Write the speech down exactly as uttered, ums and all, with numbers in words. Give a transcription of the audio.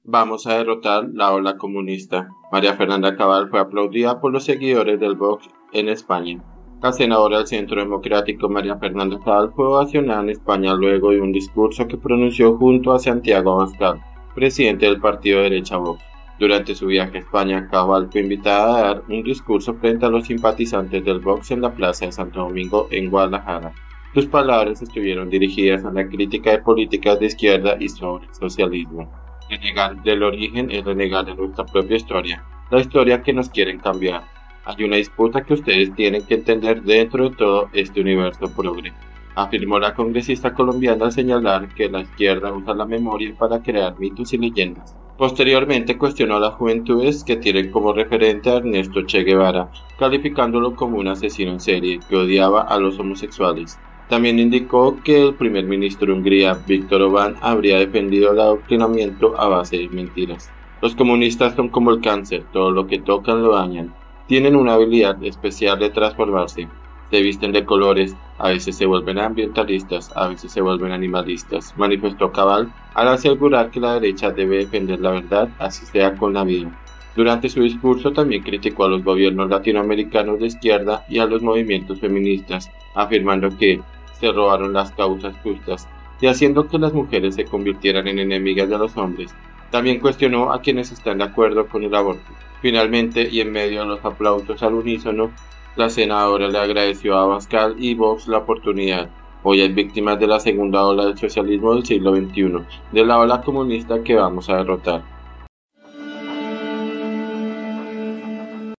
Vamos a derrotar la ola comunista. María Fernanda Cabal fue aplaudida por los seguidores del Vox en España. La senadora del Centro Democrático María Fernanda Cabal fue ovacionada en España luego de un discurso que pronunció junto a Santiago Abascal, presidente del partido de derecha Vox. Durante su viaje a España, Cabal fue invitada a dar un discurso frente a los simpatizantes del Vox en la Plaza de Santo Domingo en Guadalajara. Sus palabras estuvieron dirigidas a la crítica de políticas de izquierda y sobre el socialismo. Renegar del origen es renegar de nuestra propia historia, la historia que nos quieren cambiar. Hay una disputa que ustedes tienen que entender dentro de todo este universo progre, afirmó la congresista colombiana al señalar que la izquierda usa la memoria para crear mitos y leyendas. Posteriormente cuestionó a las juventudes que tienen como referente a Ernesto Che Guevara, calificándolo como un asesino en serie que odiaba a los homosexuales. También indicó que el primer ministro de Hungría, Viktor Orbán, habría defendido el adoctrinamiento a base de mentiras. Los comunistas son como el cáncer, todo lo que tocan lo dañan. Tienen una habilidad especial de transformarse. Se visten de colores, a veces se vuelven ambientalistas, a veces se vuelven animalistas, manifestó Cabal al asegurar que la derecha debe defender la verdad, así sea con la vida. Durante su discurso también criticó a los gobiernos latinoamericanos de izquierda y a los movimientos feministas, afirmando que se robaron las causas justas y haciendo que las mujeres se convirtieran en enemigas de los hombres. También cuestionó a quienes están de acuerdo con el aborto. Finalmente, y en medio de los aplausos al unísono, la senadora le agradeció a Abascal y Vox la oportunidad. Hoy hay víctimas de la segunda ola del socialismo del siglo veintiuno, de la ola comunista que vamos a derrotar.